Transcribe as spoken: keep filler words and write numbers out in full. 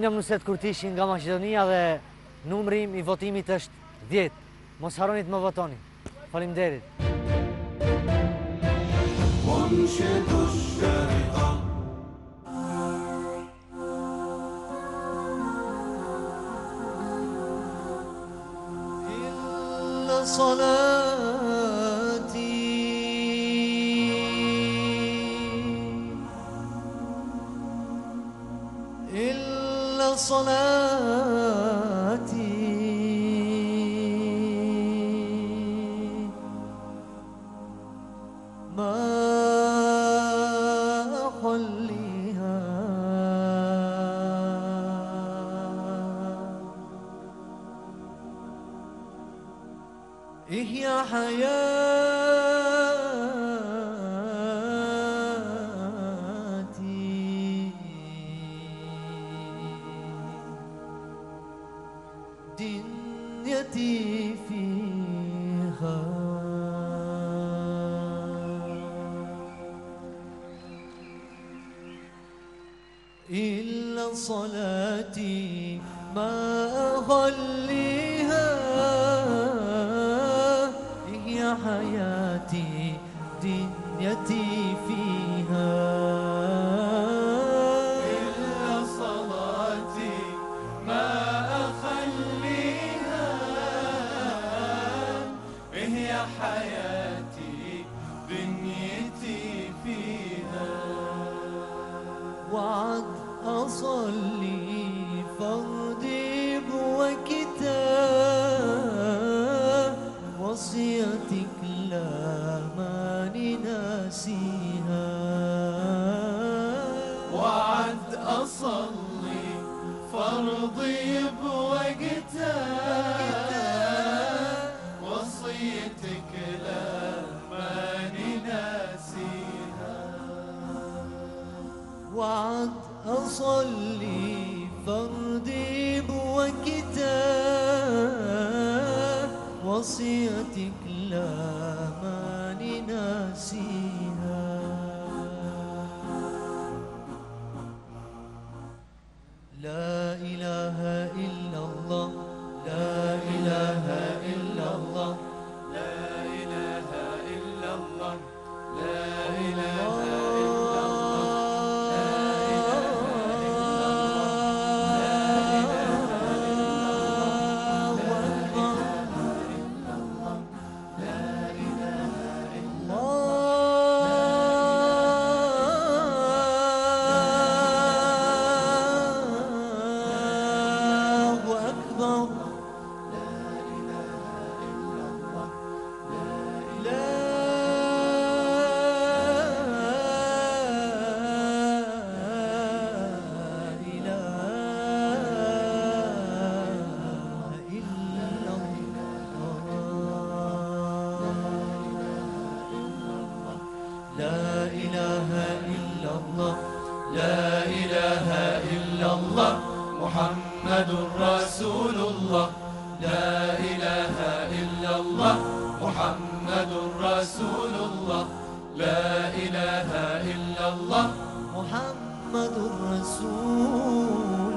Linëm Nusret Kurtishi nga Maqedonia dhe numri i votimit është dhjetë. Mos harroni të më votoni. Faleminderit. صلاتي إلا صلاتي ما أخليها إيه يا حياتي دنيتي فيها إلا صلاتي ما أخليها يا حياتي دنيتي فيها إلا صلاتي ما أخليها هي حياتي دنيتي فيها وعد أصلي فردي بوكتاب وصيتك لا ماني ناسيها وعد أصلي فرضي بوقتها وصيتك لا ماني ناسيها وعد أصلي فردي بوقتها وصيتك لا ماني ناسيها لا إله إلا الله لا إله إلا الله لا إله إلا الله لا إله إلا لا إله إلا الله لا إله إلا الله محمد رسول الله لا إله إلا الله محمد رسول الله لا إله إلا الله محمد رسول